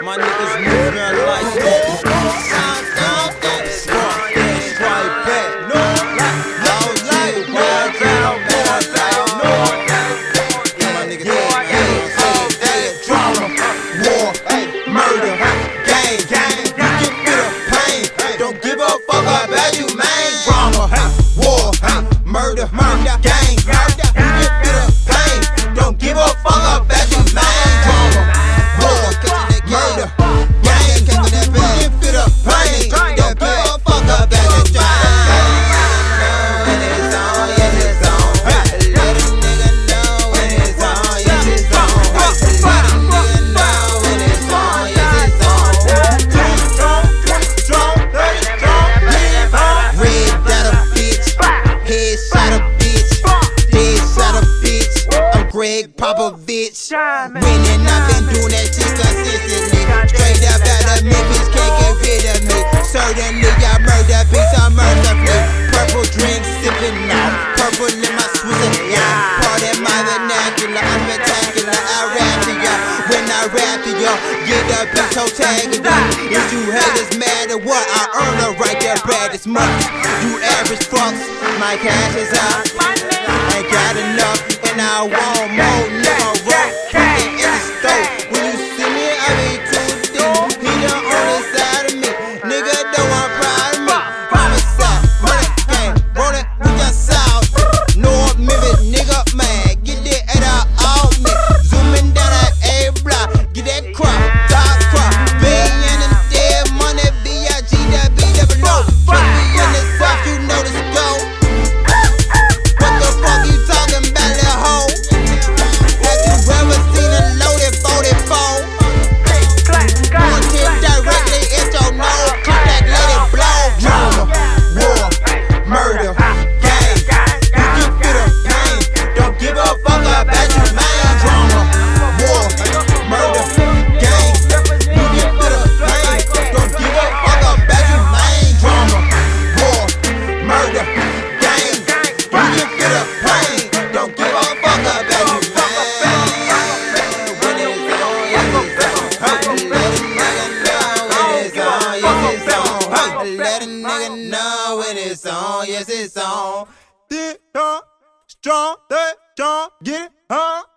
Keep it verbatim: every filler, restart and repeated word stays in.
My niggas moving like that. Down, down, down. Spark that strike back. No, loud like wild down, wild down. No, my niggas yeah, yeah, drama, war, murder, gang, gang. You get rid of pain. Don't give a fuck about you, man. Drama, war, murder, murder, gang. You get rid of pain. Don't give a fuck about you, man. Drama, war, murder, gang. You get rid of pain. Don't give a fuck about you, man. Greg Popovich, winning, I've been doing that shit consistently. Straight up out of Memphis, can't get rid of me. Certainly I murder beats, I murder play. Purple drink sipping now, purple in my Swiss, yeah. Part of my vernacular, I'm spectacular. I rap to ya, when I rap to ya, get up and toe tagging ya. If you haters mad at what, I earn the right to brag this much. You average fucks, my cash is out. Ain't got enough, and I want more. Nigga, rock in the store. When you see me, I be too deep. He the only side of me. Nigga, don't want proud of me. Homicide, money gang, roll it with your south. North Memphis, nigga, man, get that head out off me. Zooming down that A block, get that crop, top crop. Billion and dead money, B I G, that B double O. Put me in the south, you know the scope. Let a nigga know when it's on, yes it's on. Strong, strong, strong, get it, huh?